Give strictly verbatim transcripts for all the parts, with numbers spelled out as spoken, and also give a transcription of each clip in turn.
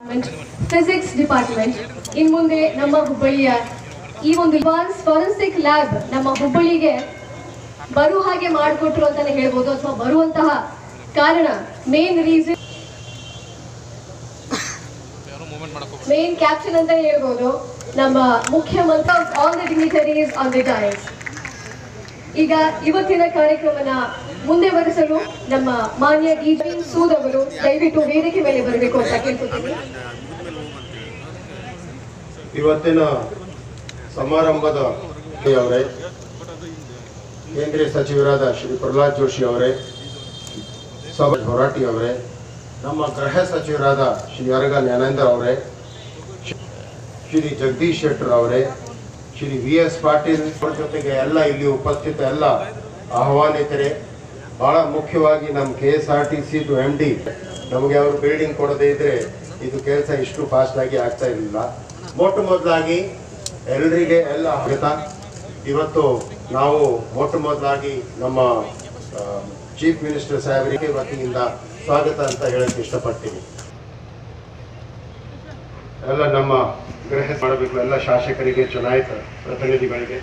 Physics department in ಮುಂದೆ ನಮ್ಮ ಹುಬ್ಬಳ್ಳಿಯ ಈ ಒಂದು ಅಡ್ವಾನ್ಸ್ ಫಾರೆನ್ಸಿಕ್ ಲ್ಯಾಬ್ ನಮ್ಮ ಹುಬ್ಬಳ್ಳಿಗೆ ಬರುವ ಹಾಗೆ ಮಾಡಿಕೊಟ್ರು ಅಂತಾನೆ ಹೇಳ್ಬೋದು, ಅಥವಾ ಬರುವಂತಹ ಕಾರಣ ಮೇನ್ ರೀಸನ್ ಮೇನ್ ಕ್ಯಾಪ್ಷನ್ ಅಂತಾನೆ ಹೇಳ್ಬೋದು, ನಮ್ಮ ಮುಖ್ಯಮಂತ್ರಿ all the dignitaries on the dais. ಈಗ ಇವತ್ತಿನ ಕಾರ್ಯಕ್ರಮನ ಮುಂದೆ ಬರೆಸಲು ನಮ್ಮ ಮಾನ್ಯ ಡಿ ಜಿ ಸೂದ್ ಅವರು ದಯವಿಟ್ಟು ವೇದಿಕೆ ಮೇಲೆ ಬರಬೇಕು ಅಂತ ಕೇಳ್ಕೊತೀನಿ. ಇವತ್ತಿನ ಸಮಾರಂಭದ ಅವರೇ, ಕೇಂದ್ರೀಯ ಸಚಿವರಾದ ಶ್ರೀ ಪ್ರಹ್ಲಾದ್ ಜೋಶಿ ಅವರೇ, ಸಭಾ ಹೊರಾಟಿ ಅವರೇ, ನಮ್ಮ ಗೃಹ ಸಚಿವರಾದ ಶ್ರೀ ಅರಗ ಜ್ಞಾನೇಂದ್ರ ಅವರೇ, ಶ್ರೀ ಜಗದೀಶ್ ಶೆಟ್ಟರ್ ಅವರೇ, ಶ್ರೀ ವಿ ಎಸ್ ಪಾಟೀಲ್ ಅವರ ಜೊತೆಗೆ ಎಲ್ಲ ಇಲ್ಲಿ ಉಪಸ್ಥಿತ ಎಲ್ಲ ಆಹ್ವಾನಿತರೆ, ಬಹಳ ಮುಖ್ಯವಾಗಿ ನಮ್ಮ K S R T C M D ನಮಗೆ ಅವರು ಬಿಲ್ಡಿಂಗ್ ಕೊಡದೇ ಇದ್ರೆ ಇದು ಕೆಲಸ ಇಷ್ಟು ಫಾಸ್ಟ್ ಆಗಿ ಆಗ್ತಾ ಇರಲಿಲ್ಲ. ಮೊಟ್ಟ ಮೊದಲಾಗಿ ಎಲ್ಲರಿಗೆ ಎಲ್ಲ ಆಗುತ್ತಾ ಇವತ್ತು ನಾವು ಮೊಟ್ಟ ಮೊದಲಾಗಿ ನಮ್ಮ ಚೀಫ್ ಮಿನಿಸ್ಟರ್ ಸಾಹೇಬರಿಗೆ ವತಿಯಿಂದ ಸ್ವಾಗತ ಅಂತ ಹೇಳಕ್ಕೆ ಇಷ್ಟಪಡ್ತೀನಿ. ಎಲ್ಲ ನಮ್ಮ ಗೃಹ ಮಾಡಬೇಕು, ಎಲ್ಲ ಶಾಸಕರಿಗೆ, ಚುನಾಯಿತ ಪ್ರತಿನಿಧಿಗಳಿಗೆ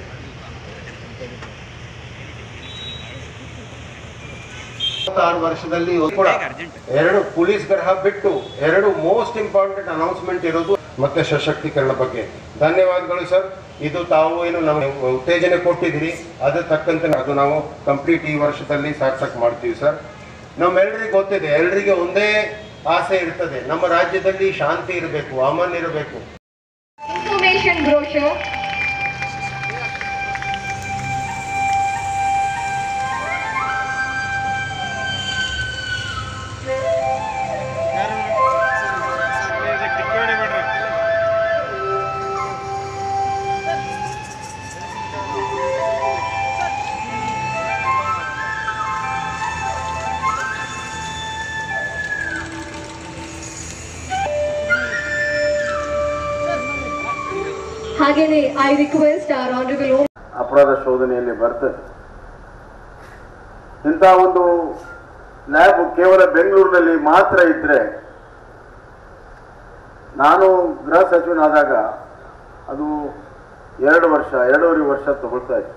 ಆರು ವರ್ಷದಲ್ಲಿ ಕೂಡ ಎರಡು ಪೊಲೀಸ್ ಗ್ರಹ ಬಿಟ್ಟು ಎರಡು ಮೋಸ್ಟ್ ಇಂಪಾರ್ಟೆಂಟ್ ಅನೌನ್ಸ್ಮೆಂಟ್ ಇರೋದು ಮತ್ತೆ ಸಶಕ್ತೀಕರಣ ಬಗ್ಗೆ. ಧನ್ಯವಾದಗಳು ಸರ್. ಇದು ತಾವು ಏನು ನಮಗೆ ಉತ್ತೇಜನೆ ಕೊಟ್ಟಿದ್ದೀರಿ, ಅದ್ರ ತಕ್ಕಂತೆ ಅದು ನಾವು ಕಂಪ್ಲೀಟ್ ಈ ವರ್ಷದಲ್ಲಿ ಸಾರ್ಥಕ ಮಾಡ್ತೀವಿ ಸರ್. ನಮ್ಮೆಲ್ಲರಿಗೆ ಗೊತ್ತಿದೆ, ಎಲ್ಲರಿಗೆ ಒಂದೇ ಆಸೆ ಇರ್ತದೆ, ನಮ್ಮ ರಾಜ್ಯದಲ್ಲಿ ಶಾಂತಿ ಇರಬೇಕು, ಅಮನ್ ಇರಬೇಕು. ಇನ್ಫಾರ್ಮೇಶನ್ ಬ್ರೋಷರ್ ಹಾಗೇನೆ ಐ ರಿಕ್ವೆಸ್ಟ್ ಆರ್ ಆನರಬಲ್ ಅಪರಾಧ ಶೋಧನೆಯಲ್ಲಿ ಬರ್ತದೆ. ಇಂಥ ಒಂದು ಲ್ಯಾಬ್ ಕೇವಲ ಬೆಂಗಳೂರಿನಲ್ಲಿ ಮಾತ್ರ ಇದ್ರೆ, ನಾನು ಗೃಹ ಸಚಿವನಾದಾಗ ಅದು ಎರಡು ವರ್ಷ ಎರಡೂವರೆ ವರ್ಷ ತಗೊಳ್ತಾ ಇತ್ತು.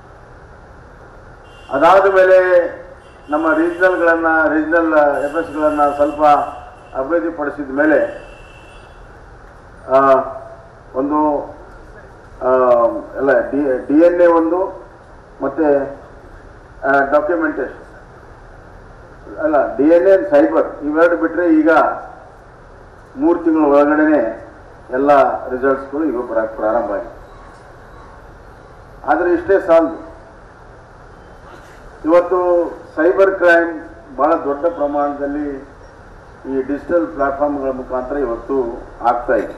ಅದಾದ ಮೇಲೆ ನಮ್ಮ ರೀಜನಲ್ಗಳನ್ನು ರೀಜನಲ್ ಎಫ್ ಎಸ್ಗಳನ್ನು ಸ್ವಲ್ಪ ಅಭಿವೃದ್ಧಿಪಡಿಸಿದ ಮೇಲೆ ಒಂದು ಎಲ್ಲ ಡಿ ಡಿ ಎನ್ ಎ ಒಂದು ಮತ್ತು ಡಾಕ್ಯುಮೆಂಟೇಶನ್ ಅಲ್ಲ ಡಿ ಎನ್ ಎ ಸೈಬರ್ ಇವೆರಡು ಬಿಟ್ಟರೆ ಈಗ ಮೂರು ತಿಂಗಳ ಒಳಗಡೆ ಎಲ್ಲ ರಿಸಲ್ಟ್ಸ್ಗಳು ಈಗ ಬರೋಕ್ಕೆ ಪ್ರಾರಂಭ ಆಗಿದೆ. ಆದರೆ ಇಷ್ಟೇ ಸಾಲದು. ಇವತ್ತು ಸೈಬರ್ ಕ್ರೈಮ್ ಭಾಳ ದೊಡ್ಡ ಪ್ರಮಾಣದಲ್ಲಿ ಈ ಡಿಜಿಟಲ್ ಪ್ಲಾಟ್ಫಾರ್ಮ್ಗಳ ಮುಖಾಂತರ ಇವತ್ತು ಆಗ್ತಾ ಇದೆ.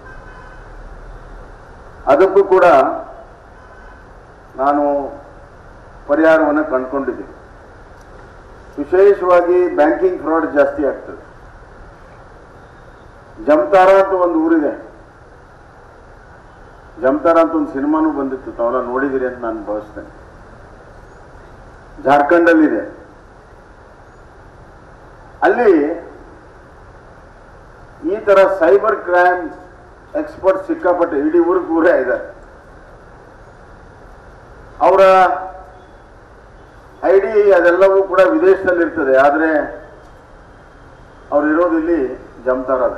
ಅದಕ್ಕೂ ಕೂಡ ನಾನು ಪರಿಹಾರವನ್ನು ಕಂಡುಕೊಂಡಿದ್ದೀನಿ. ವಿಶೇಷವಾಗಿ ಬ್ಯಾಂಕಿಂಗ್ ಫ್ರಾಡ್ ಜಾಸ್ತಿ ಆಗ್ತದೆ. ಜಮ್ತಾರ ಅಂತ ಒಂದು ಊರಿದೆ, ಜಮ್ತಾರ ಅಂತ ಒಂದು ಸಿನಿಮಾನೂ ಬಂದಿತ್ತು, ತಾವೆಲ್ಲ ನೋಡಿದಿರಿ ಅಂತ ನಾನು ಭಾವಿಸ್ತೇನೆ. ಜಾರ್ಖಂಡಲ್ಲಿದೆ. ಅಲ್ಲಿ ಈ ತರ ಸೈಬರ್ ಕ್ರೈಮ್ ಎಕ್ಸ್ಪರ್ಟ್ ಸಿಕ್ಕಾಪಟ್ಟೆ ಇಡೀ ಊರಿಗೆ ಊರೇ ಇದ್ದಾರೆ. ಅವರ ಐ ಡಿ ಅದೆಲ್ಲವೂ ಕೂಡ ವಿದೇಶದಲ್ಲಿ ಇರ್ತದೆ, ಆದರೆ ಅವ್ರು ಇರೋದು ಇಲ್ಲಿ ಜಮ್ತಾರದ.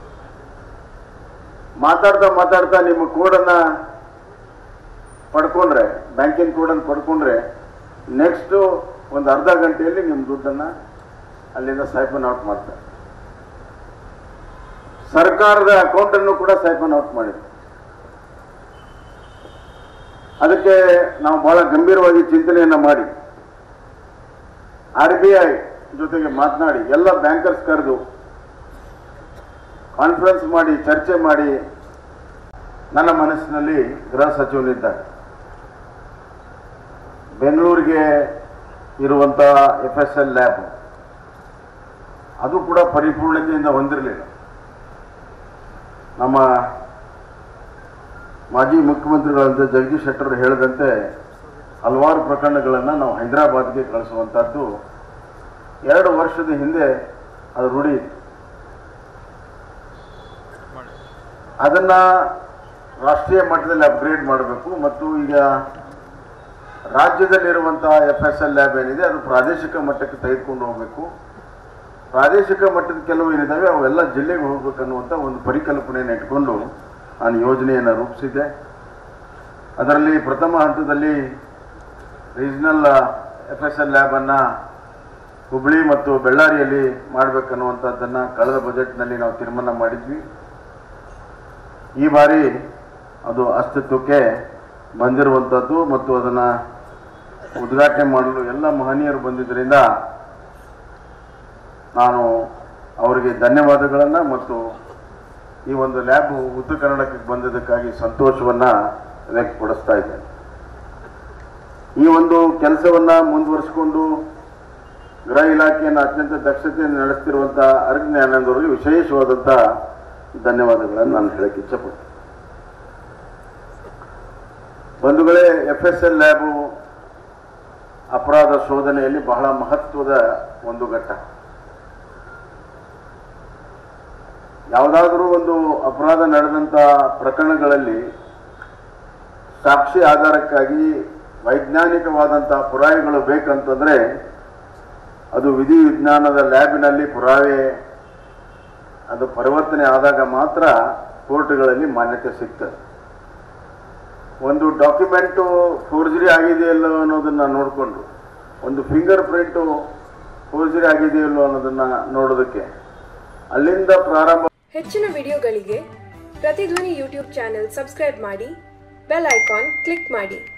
ಮಾತಾಡ್ತಾ ಮಾತಾಡ್ತಾ ನಿಮ್ಮ ಕೋಡನ್ನ ಪಡ್ಕೊಂಡ್ರೆ, ಬ್ಯಾಂಕಿಂಗ್ ಕೋಡನ್ನು ಪಡ್ಕೊಂಡ್ರೆ ನೆಕ್ಸ್ಟು ಒಂದು ಅರ್ಧ ಗಂಟೆಯಲ್ಲಿ ನಿಮ್ಮ ದುಡ್ಡನ್ನು ಅಲ್ಲಿಂದ ಸೈಪನ್ ಔಟ್ ಮಾಡ್ತಾರೆ. ಸರ್ಕಾರದ ಅಕೌಂಟನ್ನು ಕೂಡ ಸೈಪನ್ ಔಟ್ ಮಾಡಿದ್ರು. ಅದಕ್ಕೆ ನಾವು ಬಹಳ ಗಂಭೀರವಾಗಿ ಚಿಂತನೆಯನ್ನು ಮಾಡಿ ಆರ್ ಬಿ ಐ ಜೊತೆಗೆ ಮಾತನಾಡಿ ಎಲ್ಲ ಬ್ಯಾಂಕರ್ಸ್ ಕರೆದು ಕಾನ್ಫರೆನ್ಸ್ ಮಾಡಿ ಚರ್ಚೆ ಮಾಡಿ ನನ್ನ ಮನಸ್ಸಿನಲ್ಲಿ ಗೃಹ ಸಚಿವನಿದ್ದಾರೆ. ಬೆಂಗಳೂರಿಗೆ ಇರುವಂಥ ಎಫ್ ಎಸ್ ಎಲ್ ಲ್ಯಾಬ್ ಅದು ಕೂಡ ಪರಿಪೂರ್ಣತೆಯಿಂದ ಹೊಂದಿರಲಿಲ್ಲ. ನಮ್ಮ ಮಾಜಿ ಮುಖ್ಯಮಂತ್ರಿಗಳಂತೆ ಜಗದೀಶ್ ಶೆಟ್ಟರ್ ಹೇಳಿದಂತೆ ಹಲವಾರು ಪ್ರಕರಣಗಳನ್ನು ನಾವು ಹೈದರಾಬಾದ್ಗೆ ಕಳಿಸುವಂಥದ್ದು ಎರಡು ವರ್ಷದ ಹಿಂದೆ ಅದು ರೂಢಿ. ಅದನ್ನು ರಾಷ್ಟ್ರೀಯ ಮಟ್ಟದಲ್ಲಿ ಅಪ್ಗ್ರೇಡ್ ಮಾಡಬೇಕು ಮತ್ತು ಈಗ ರಾಜ್ಯದಲ್ಲಿರುವಂಥ ಎಫ್ ಎಸ್ ಎಲ್ ಲ್ಯಾಬ್ ಏನಿದೆ ಅದು ಪ್ರಾದೇಶಿಕ ಮಟ್ಟಕ್ಕೆ ತೆಗೆದುಕೊಂಡು ಹೋಗಬೇಕು. ಪ್ರಾದೇಶಿಕ ಮಟ್ಟದ ಕೆಲವು ಏನಿದ್ದಾವೆ ಅವೆಲ್ಲ ಜಿಲ್ಲೆಗೆ ಹೋಗ್ಬೇಕನ್ನುವಂಥ ಒಂದು ಪರಿಕಲ್ಪನೆಯನ್ನು ಇಟ್ಕೊಂಡು ನಾನು ಯೋಜನೆಯನ್ನು ರೂಪಿಸಿದ್ದೆ. ಅದರಲ್ಲಿ ಪ್ರಥಮ ಹಂತದಲ್ಲಿ ರೀಜನಲ್ ಎಫ್ ಎಸ್ ಎಲ್ ಲ್ಯಾಬನ್ನು ಹುಬ್ಬಳ್ಳಿ ಮತ್ತು ಬೆಳ್ಳಾರಿಯಲ್ಲಿ ಮಾಡಬೇಕನ್ನುವಂಥದ್ದನ್ನು ಕಳೆದ ಬಜೆಟ್ನಲ್ಲಿ ನಾವು ತೀರ್ಮಾನ ಮಾಡಿದ್ವಿ. ಈ ಬಾರಿ ಅದು ಅಸ್ತಿತ್ವಕ್ಕೆ ಬಂದಿರುವಂಥದ್ದು ಮತ್ತು ಅದನ್ನು ಉದ್ಘಾಟನೆ ಮಾಡಲು ಎಲ್ಲ ಮಹನೀಯರು ಬಂದಿದ್ದರಿಂದ ನಾನು ಅವರಿಗೆ ಧನ್ಯವಾದಗಳನ್ನು ಮತ್ತು ಈ ಒಂದು ಲ್ಯಾಬ್ ಉತ್ತರ ಕನ್ನಡಕ್ಕೆ ಬಂದಿದ್ದಕ್ಕಾಗಿ ಸಂತೋಷವನ್ನು ವ್ಯಕ್ತಪಡಿಸ್ತಾ ಇದ್ದೇನೆ. ಈ ಒಂದು ಕೆಲಸವನ್ನು ಮುಂದುವರಿಸಿಕೊಂಡು ಗೃಹ ಇಲಾಖೆಯನ್ನು ಅತ್ಯಂತ ದಕ್ಷತೆಯನ್ನು ನಡೆಸ್ತಿರುವಂಥ ಅರ್ಘ ಜ್ಞಾನಂದ್ ಅವರಿಗೆ ವಿಶೇಷವಾದಂಥ ಧನ್ಯವಾದಗಳನ್ನು ನಾನು ಹೇಳಕ್ಕೆ ಇಚ್ಛಪಡ್ತೀನಿ. ಬಂಧುಗಳೇ, ಎಫ್ ಎಸ್ ಎಲ್ ಲ್ಯಾಬು ಅಪರಾಧ ಶೋಧನೆಯಲ್ಲಿ ಬಹಳ ಮಹತ್ವದ ಒಂದು ಘಟ್ಟ. ಯಾವುದಾದರೂ ಒಂದು ಅಪರಾಧ ನಡೆದಂಥ ಪ್ರಕರಣಗಳಲ್ಲಿ ಸಾಕ್ಷಿ ಆಧಾರಕ್ಕಾಗಿ ವೈಜ್ಞಾನಿಕವಾದಂಥ ಪುರಾವೆಗಳು ಬೇಕಂತಂದರೆ ಅದು ವಿಧಿ ವಿಜ್ಞಾನದ ಲ್ಯಾಬಿನಲ್ಲಿ ಪುರಾವೆ ಅದು ಪರಿವರ್ತನೆ ಆದಾಗ ಮಾತ್ರ ಕೋರ್ಟ್ಗಳಲ್ಲಿ ಮಾನ್ಯತೆ ಸಿಗ್ತದೆ. ಒಂದು ಡಾಕ್ಯುಮೆಂಟು ಫೋರ್ಜರಿ ಆಗಿದೆಯಲ್ಲೋ ಅನ್ನೋದನ್ನು ನೋಡಿಕೊಂಡು, ಒಂದು ಫಿಂಗರ್ ಪ್ರಿಂಟು ಫೋರ್ಜರಿ ಆಗಿದೆಯಲ್ಲೋ ಅನ್ನೋದನ್ನು ನೋಡೋದಕ್ಕೆ ಅಲ್ಲಿಂದ ಪ್ರಾರಂಭ. ಹೆಚ್ಚಿನ ವಿಡಿಯೋಗಳಿಗೆ ಪ್ರತಿಧ್ವನಿ ಯೂಟ್ಯೂಬ್ ಚಾನೆಲ್ ಸಬ್ಸ್ಕ್ರೈಬ್ ಮಾಡಿ, ಬೆಲ್ ಐಕಾನ್ ಕ್ಲಿಕ್ ಮಾಡಿ.